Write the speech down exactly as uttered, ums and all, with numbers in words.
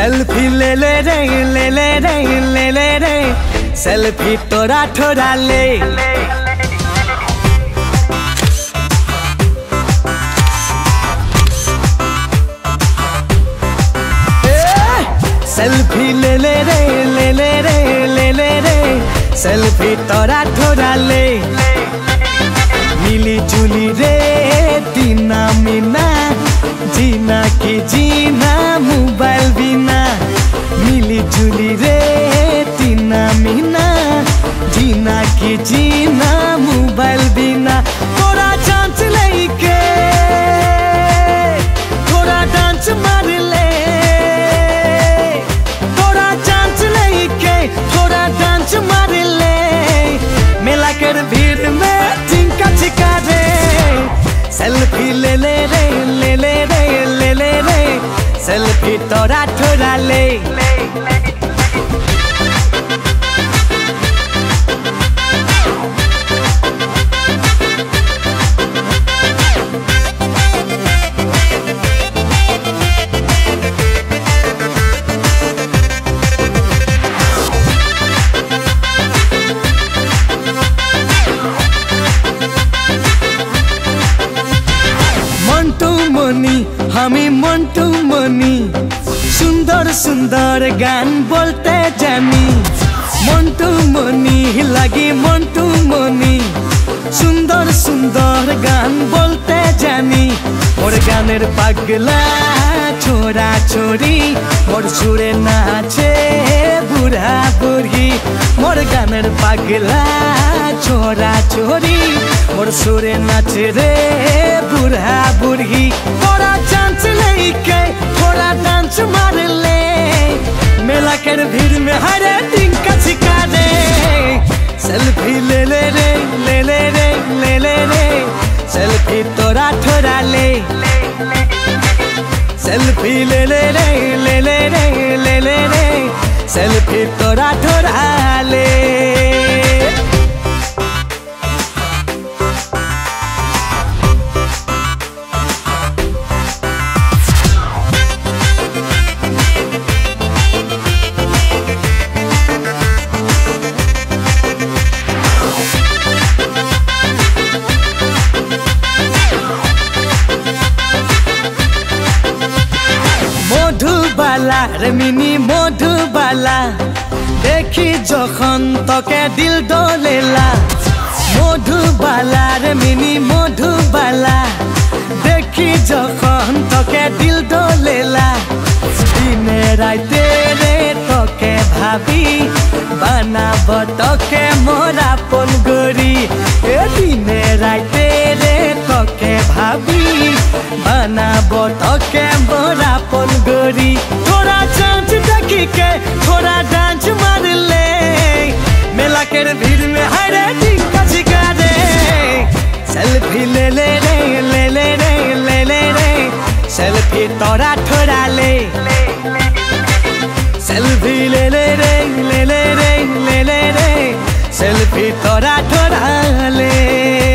Selfie ले ले रे ले ले रे ले ले रे सेल्फी तोरा ठोरा ले सेल्फी ले ले रे ले ले रे ले ले रे सेल्फी तोरा ठोरा ले मिली जुली रे दीना मीना जीना की जीना मोबाइल बिना मिली जुली रे दीना मीना जीना की जीना मोबाइल बिना थोड़ा चांस लेके थोड़ा डांस मार ले थोड़ा चांस लेके थोड़ा डांस मार ले मेला कर भीड़ में चिंका चिका रे सेल्फी ले ले रे ले ले रे ले ले रे सेल्फी तोरा ठोरा ले हमी मंटू मनी सुंदर सुंदर गान बोलते जानी मंटू मनी लगी मंटू मनी सुंदर सुंदर गान बोलते जानी मोर गानेर पागला छोरा छोरी मोर सुरे नाचे बुढ़ा बुढ़ी मोर गानेर पागला छोरा छोरी मोर सुरे नाचे रे बुढ़ा बुढ़ी थोड़ा चांस लेके थोड़ा डांस मार ले मेला कर भीड़ में हरे दिन का सिखा दे सेल्फी ले ले रे ले ले रे ले ले रे सेल्फी तोरा ठोरा ले सेल्फी ले ले रे ले ले रे ले ले रे सेल्फी तोरा ठोरा ले रे मिनी मधुबाला देखी जखन तके दिल डोलेला मधुबाला रे मिनी मधुबाला देखी जखन तके दिल डोलेला दिने राते रे तके भाभी बनाब तके मोरा पन गरी ए दिने राते रे तके भाभी बनाब तके मोरा पन गरी थोड़ा चांस देखी के थोड़ा डांस मार ले मेला के भीड़ में हरे दिन का सिखा दे सेल्फी ले ले रे ले ले रे ले ले रे सेल्फी तोरा ठोरा ले सेल्फी ले ले रे ले ले रे ले ले रे सेल्फी तोरा ठोरा ले।